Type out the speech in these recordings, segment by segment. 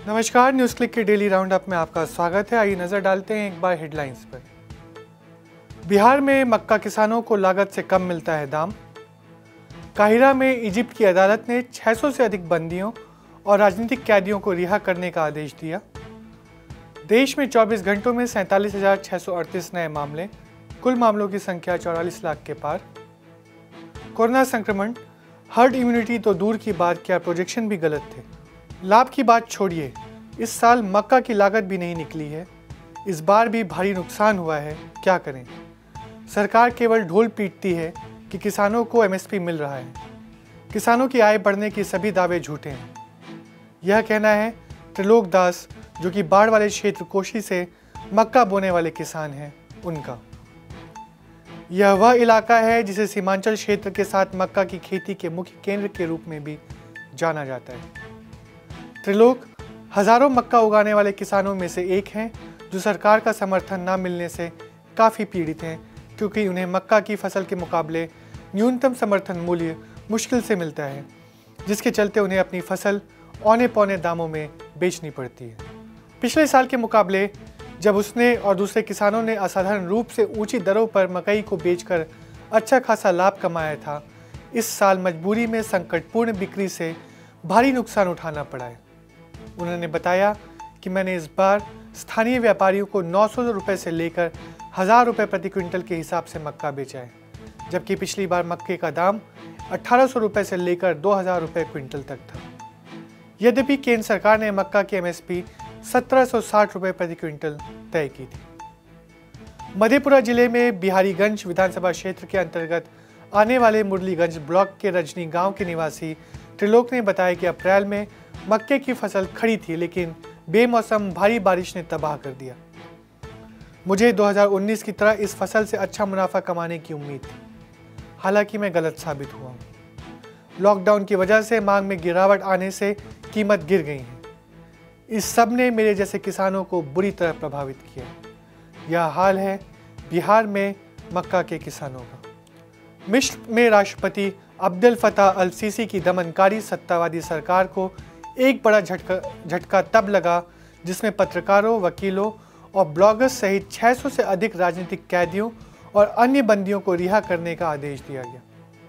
नमस्कार, news click के daily round up में आपका स्वागत है। आइए नज़र डालते हैं एक बार हेडलाइंस पर। बिहार में मक्का किसानों को लागत से कम मिलता है दाम। काहिरा में इजिप्ट की अदालत ने 600 से अधिक बंदियों और राजनीतिक कैदियों को रिहा करने का आदेश दिया। देश में 24 घंटों में 47,638 नए मामले, कुल मामलों की संख्या 44 लाख के पार। कोरोना संक्रमण, हर्ड इम्यूनिटी तो दूर की बात, क्या प्रोजेक्शन भी गलत थे। लाभ की बात छोड़िए, इस साल मक्का की लागत भी नहीं निकली है। इस बार भी भारी नुकसान हुआ है, क्या करें। सरकार केवल ढोल पीटती है कि किसानों को एमएसपी मिल रहा है। किसानों की आय बढ़ने की सभी दावे झूठे हैं, यह कहना है त्रिलोक दास, जो कि बाढ़ वाले क्षेत्र कोशी से मक्का बोने वाले किसान हैं, उनका। यह वह इलाका है जिसे सीमांचल क्षेत्र के साथ मक्का की खेती के मुख्य केंद्र के रूप में भी जाना जाता है। त्रिलोक हजारों मक्का उगाने वाले किसानों में से एक हैं, जो सरकार का समर्थन न मिलने से काफ़ी पीड़ित हैं, क्योंकि उन्हें मक्का की फसल के मुकाबले न्यूनतम समर्थन मूल्य मुश्किल से मिलता है, जिसके चलते उन्हें अपनी फसल औने पौने दामों में बेचनी पड़ती है। पिछले साल के मुकाबले जब उसने और दूसरे किसानों ने असाधारण रूप से ऊंची दरों पर मकई को बेचकर अच्छा खासा लाभ कमाया था, इस साल मजबूरी में संकटपूर्ण बिक्री से भारी नुकसान उठाना पड़ा है। उन्होंने बताया कि मैंने इस बार स्थानीय व्यापारियों को 900 रुपये से लेकर 1000 रुपये प्रति क्विंटल के हिसाब से मक्का बेचा है, जबकि पिछली बार मक्के का दाम 1800 रुपये से लेकर 2000 रुपये क्विंटल तक था। यद्यपि केंद्र सरकार ने मक्का की एमएसपी 1760 रुपये प्रति क्विंटल तय की थी। मधेपुरा जिले में बिहारीगंज विधानसभा क्षेत्र के अंतर्गत आने वाले मुरलीगंज ब्लॉक के रजनी गांव के निवासी त्रिलोक ने बताया कि अप्रैल में मक्के की फसल खड़ी थी, लेकिन बेमौसम भारी बारिश ने तबाह कर दिया। मुझे 2019 की तरह इस फसल से अच्छा मुनाफा कमाने की उम्मीद थी, हालांकि मैं गलत साबित हुआ हूँ। लॉकडाउन की वजह से मांग में गिरावट आने से कीमत गिर गई है। इस सब ने मेरे जैसे किसानों को बुरी तरह प्रभावित किया। यह हाल है बिहार में मक्का के किसानों का। मिस्र में राष्ट्रपति अब्देल फताह अल सीसी की दमनकारी सत्तावादी सरकार को एक बड़ा झटका तब लगा जिसमें पत्रकारों, वकीलों और ब्लॉगर्स सहित 600 से अधिक राजनीतिक कैदियों और अन्य बंदियों को रिहा करने का आदेश दिया गया।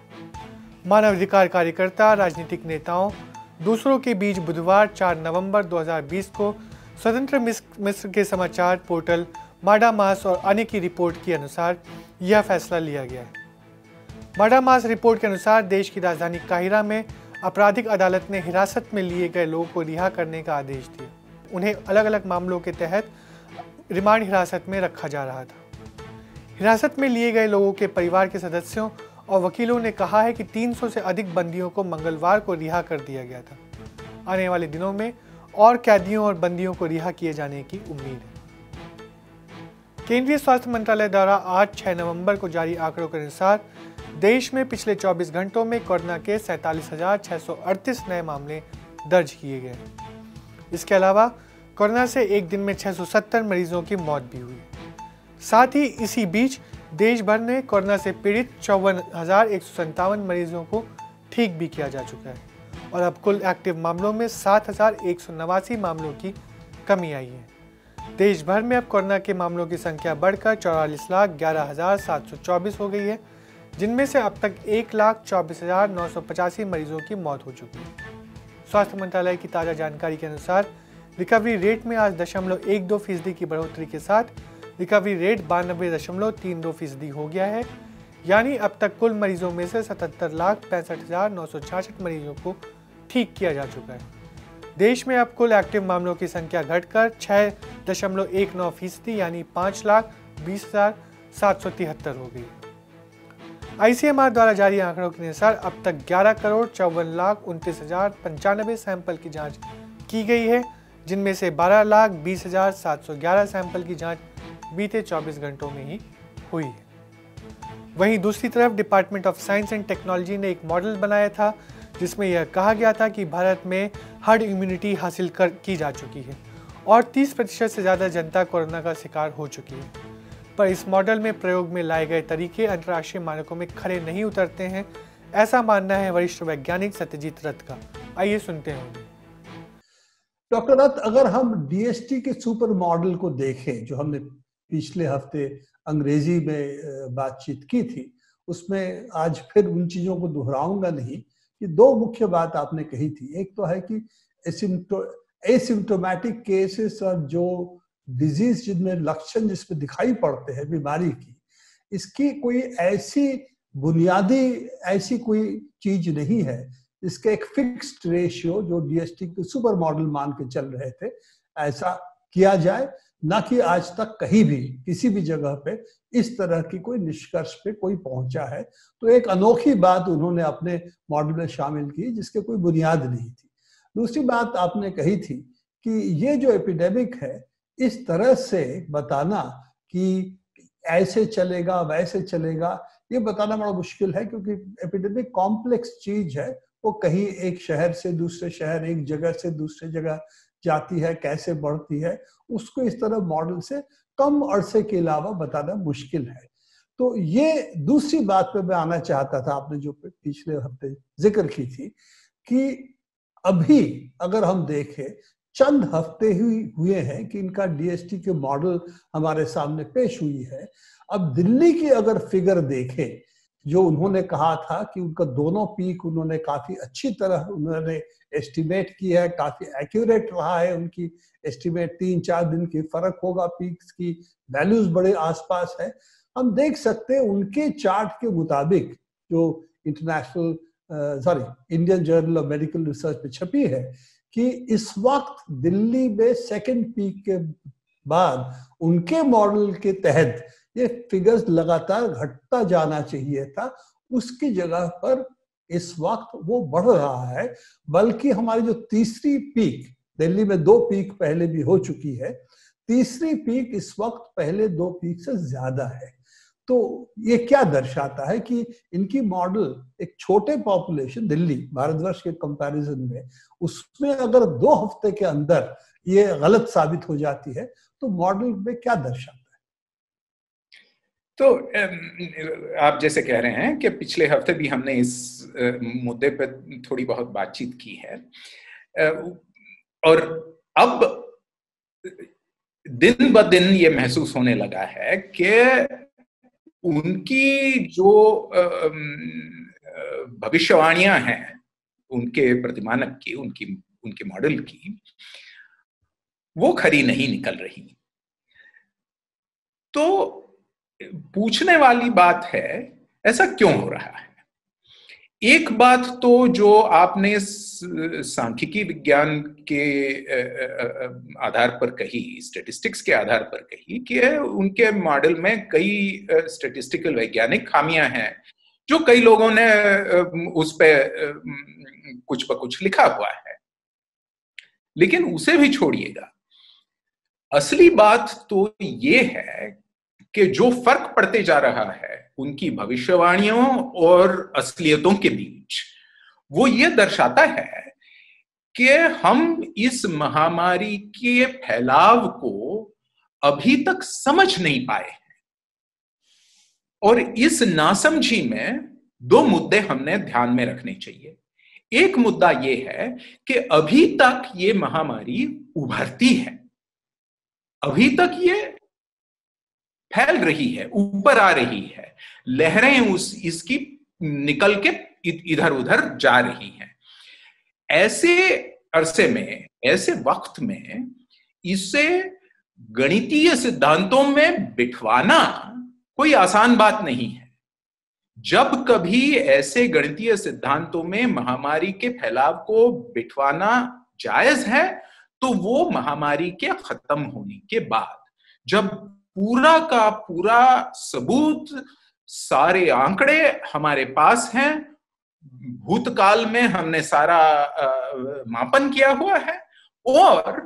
मानवाधिकार कार्यकर्ता, राजनीतिक नेताओं दूसरों के बीच बुधवार 4 नवंबर 2020 को स्वतंत्र मिस्र के समाचार पोर्टल माडामास और अन्य की रिपोर्ट के अनुसार यह फैसला लिया गया है। माडामास रिपोर्ट के अनुसार देश की राजधानी काहिरा में आपराधिक अदालत ने हिरासत में लिए गए लोगों को रिहा करने का आदेश दिया। उन्हें अलग अलग मामलों के तहत रिमांड हिरासत में रखा जा रहा था। हिरासत में लिए गए लोगों के परिवार के सदस्यों और वकीलों ने कहा है कि 300 से अधिक बंदियों को मंगलवार को रिहा कर दिया गया था। आने वाले दिनों में और कैदियों और बंदियों को रिहा किए जाने की उम्मीद है। केंद्रीय स्वास्थ्य मंत्रालय द्वारा आज 6 नवंबर को जारी आंकड़ों के अनुसार देश में पिछले 24 घंटों में कोरोना के 47,638 नए मामले दर्ज किए गए। इसके अलावा कोरोना से एक दिन में 670 मरीजों की मौत भी हुई। साथ ही इसी बीच देश भर में कोरोना से पीड़ित 54,157 मरीजों को ठीक भी किया जा चुका है और अब कुल एक्टिव मामलों में 7,189 मामलों की कमी आई है। देश भर में अब कोरोना के मामलों की संख्या बढ़कर 44,11,724 हो गई है, जिनमें से अब तक 1,24,985 मरीजों की मौत हो चुकी है। स्वास्थ्य मंत्रालय की ताज़ा जानकारी के अनुसार रिकवरी रेट में आज 0.12% की बढ़ोतरी के साथ रिकवरी रेट 92.32% हो गया है। यानी अब तक कुल मरीजों में से 77,65,966 मरीजों को ठीक किया जा चुका है। देश में अब कुल एक्टिव मामलों की संख्या घटकर 6.19% यानी 5,20,773 हो गई। आईसीएमआर द्वारा जारी आंकड़ों के अनुसार अब तक 11,54,29,095 सैंपल की जांच की गई है, जिनमें से 12,20,711 सैंपल की जांच बीते 24 घंटों में ही हुई है। वहीं दूसरी तरफ department of science and technology ने एक मॉडल बनाया था जिसमें यह कहा गया था कि भारत में हर्ड इम्यूनिटी हासिल की जा चुकी है और 30% से ज़्यादा जनता कोरोना का शिकार हो चुकी है। पर इस मॉडल में प्रयोग में लाए गए तरीके अंतर्राष्ट्रीय मानकों में खरे नहीं उतरते हैं, ऐसा मानना है वरिष्ठ वैज्ञानिक सत्यजीत रथ का। आइए सुनते हैं। डॉक्टर दत्त, अगर हम डीएसटी के सुपर मॉडल को देखें, जो हमने पिछले हफ्ते अंग्रेजी में बातचीत की थी, उसमें आज फिर उन चीजों को दोहराऊंगा नहीं कि दो मुख्य बात आपने कही थी। एक तो है कि एसिम्टोमेटिक केसेस और जो डिजीज जिनमें लक्षण जिसमें दिखाई पड़ते हैं बीमारी की, इसकी कोई ऐसी बुनियादी ऐसी कोई चीज नहीं है इसके एक फिक्स्ड रेशियो जो डीएसटी के सुपर मॉडल मान के चल रहे थे ऐसा किया जाए, ना कि आज तक कहीं भी किसी भी जगह पे इस तरह की कोई निष्कर्ष पे कोई पहुंचा है। तो एक अनोखी बात उन्होंने अपने मॉडल में शामिल की जिसके कोई बुनियाद नहीं थी। दूसरी बात आपने कही थी कि ये जो एपिडेमिक है इस तरह से बताना कि ऐसे चलेगा वैसे चलेगा, ये बताना बड़ा मुश्किल है, क्योंकि एपिडेमिक कॉम्प्लेक्स चीज है। वो कहीं एक शहर से दूसरे शहर, एक जगह से दूसरे जगह जाती है, कैसे बढ़ती है, उसको इस तरह मॉडल से कम अरसे के अलावा बताना मुश्किल है। तो ये दूसरी बात पे मैं आना चाहता था, आपने जो पिछले हफ्ते जिक्र की थी कि अभी अगर हम देखें चंद हफ्ते ही हुए हैं कि इनका डीएसटी के मॉडल हमारे सामने पेश हुई है। अब दिल्ली की अगर फिगर देखें, जो उन्होंने कहा था कि उनका दोनों पीक उन्होंने काफी अच्छी तरह उन्होंने एस्टिमेट किया है, काफी एक्यूरेट रहा है उनकी एस्टिमेट, 3-4 दिन की फर्क होगा, पीक्स की वैल्यूज बड़े आसपास है। हम देख सकते हैं उनके चार्ट के मुताबिक जो Indian journal of medical research में छपी है कि इस वक्त दिल्ली में सेकेंड पीक के बाद उनके मॉडल के तहत ये फिगर्स लगातार घटता जाना चाहिए था, उसकी जगह पर इस वक्त वो बढ़ रहा है। बल्कि हमारी जो तीसरी पीक, दिल्ली में 2 पीक पहले भी हो चुकी है, तीसरी पीक इस वक्त पहले 2 पीक से ज्यादा है। तो ये क्या दर्शाता है कि इनकी मॉडल एक छोटे पॉपुलेशन दिल्ली भारतवर्ष के कंपैरिजन में, उसमें अगर 2 हफ्ते के अंदर ये गलत साबित हो जाती है तो मॉडल में क्या दर्शाता है? तो आप जैसे कह रहे हैं कि पिछले हफ्ते भी हमने इस मुद्दे पर थोड़ी बहुत बातचीत की है, और अब दिन ब दिन ये महसूस होने लगा है कि उनकी जो भविष्यवाणियां हैं उनके प्रतिमानक की, उनके मॉडल की, वो खरी नहीं निकल रही। तो पूछने वाली बात है, ऐसा क्यों हो रहा है? एक बात तो जो आपने सांख्यिकी विज्ञान के आधार पर कही, स्टैटिस्टिक्स के आधार पर कही कि उनके मॉडल में कई स्टैटिस्टिकल वैज्ञानिक खामियां हैं जो कई लोगों ने उस पे कुछ ब कुछ लिखा हुआ है। लेकिन उसे भी छोड़िएगा, असली बात तो ये है कि जो फर्क पड़ते जा रहा है उनकी भविष्यवाणियों और असलियतों के बीच, वो ये दर्शाता है कि हम इस महामारी के फैलाव को अभी तक समझ नहीं पाए हैं। और इस नासमझी में 2 मुद्दे हमने ध्यान में रखने चाहिए। एक मुद्दा यह है कि अभी तक ये महामारी उभरती है, अभी तक ये फैल रही है, ऊपर आ रही है, लहरें इसकी निकल के इधर उधर जा रही हैं। ऐसे अरसे में, ऐसे वक्त में इसे गणितीय सिद्धांतों में बिठवाना कोई आसान बात नहीं है। जब कभी ऐसे गणितीय सिद्धांतों में महामारी के फैलाव को बिठवाना जायज है तो वो महामारी के खत्म होने के बाद, जब पूरा का पूरा सबूत, सारे आंकड़े हमारे पास हैं, भूतकाल में हमने सारा मापन किया हुआ है, और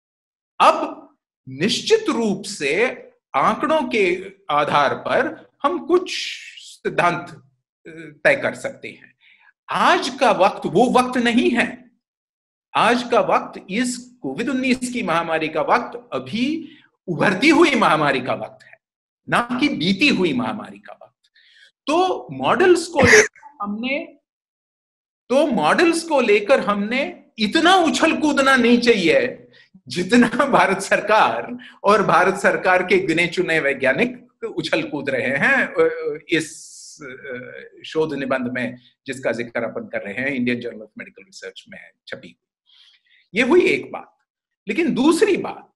अब निश्चित रूप से आंकड़ों के आधार पर हम कुछ सिद्धांत तय कर सकते हैं। आज का वक्त वो वक्त नहीं है। आज का वक्त इस कोविड-19 की महामारी का वक्त अभी उभरती हुई महामारी का वक्त है, ना कि बीती हुई महामारी का वक्त। तो मॉडल्स को लेकर हमने इतना उछल कूदना नहीं चाहिए जितना भारत सरकार और भारत सरकार के गिने चुने वैज्ञानिक उछल कूद रहे हैं इस शोध निबंध में जिसका जिक्र अपन कर रहे हैं, Indian journal of medical research में छपी। ये हुई एक बात। लेकिन दूसरी बात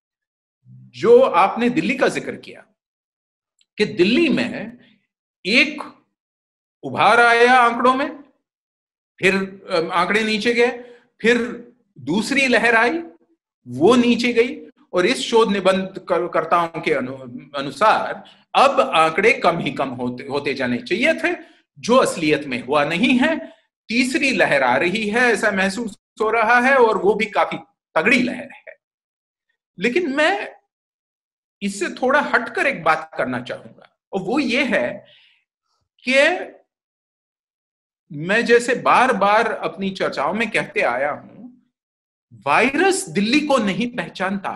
जो आपने दिल्ली का जिक्र किया कि दिल्ली में एक उभार आया आंकड़ों में, फिर आंकड़े नीचे गए, फिर दूसरी लहर आई, वो नीचे गई, और इस शोध निबंध कर्ताओं के अनुसार अब आंकड़े कम ही कम होते जाने चाहिए थे, जो असलियत में हुआ नहीं है। तीसरी लहर आ रही है ऐसा महसूस हो रहा है, और वो भी काफी तगड़ी लहर है। लेकिन मैं इससे थोड़ा हटकर एक बात करना चाहूंगा, और वो ये है कि मैं जैसे बार बार अपनी चर्चाओं में कहते आया हूं, वायरस दिल्ली को नहीं पहचानता।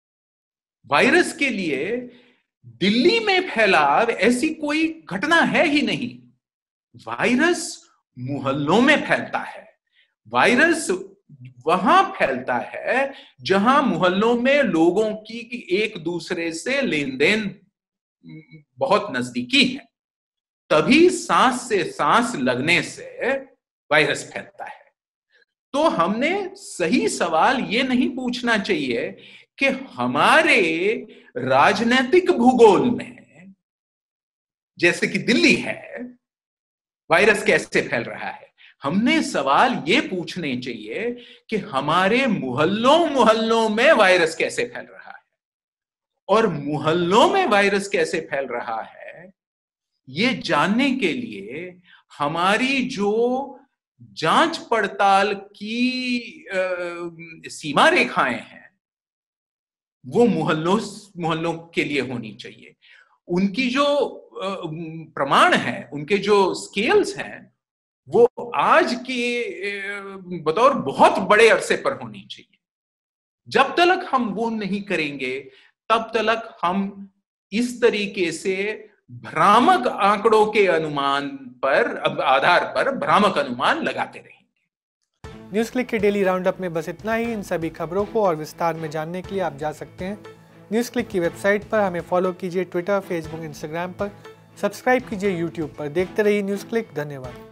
वायरस के लिए दिल्ली में फैलाव ऐसी कोई घटना है ही नहीं। वायरस मोहल्लों में फैलता है। वायरस वहां फैलता है जहां मोहल्लों में लोगों की एक दूसरे से लेन देन बहुत नजदीकी है। तभी सांस से सांस लगने से वायरस फैलता है। तो हमने सही सवाल ये नहीं पूछना चाहिए कि हमारे राजनीतिक भूगोल में, जैसे कि दिल्ली है, वायरस कैसे फैल रहा है। हमने सवाल ये पूछने चाहिए कि हमारे मोहल्लों में वायरस कैसे फैल रहा है, और मोहल्लों में वायरस कैसे फैल रहा है ये जानने के लिए हमारी जो जांच पड़ताल की सीमा रेखाएं हैं वो मोहल्लों के लिए होनी चाहिए। उनकी जो प्रमाण है, उनके जो स्केल्स हैं, वो आज के बतौर बहुत बड़े अरसे पर होनी चाहिए। जब तक हम वो नहीं करेंगे तब तक हम इस तरीके से भ्रामक आंकड़ों के अनुमान पर, आधार पर भ्रामक अनुमान लगाते रहेंगे। न्यूज़ क्लिक के डेली राउंडअप में बस इतना ही। इन सभी खबरों को और विस्तार में जानने के लिए आप जा सकते हैं न्यूज़ क्लिक की वेबसाइट पर। हमें फॉलो कीजिए ट्विटर, फेसबुक, इंस्टाग्राम पर। सब्सक्राइब कीजिए यूट्यूब पर। देखते रहिए न्यूज़ क्लिक। धन्यवाद।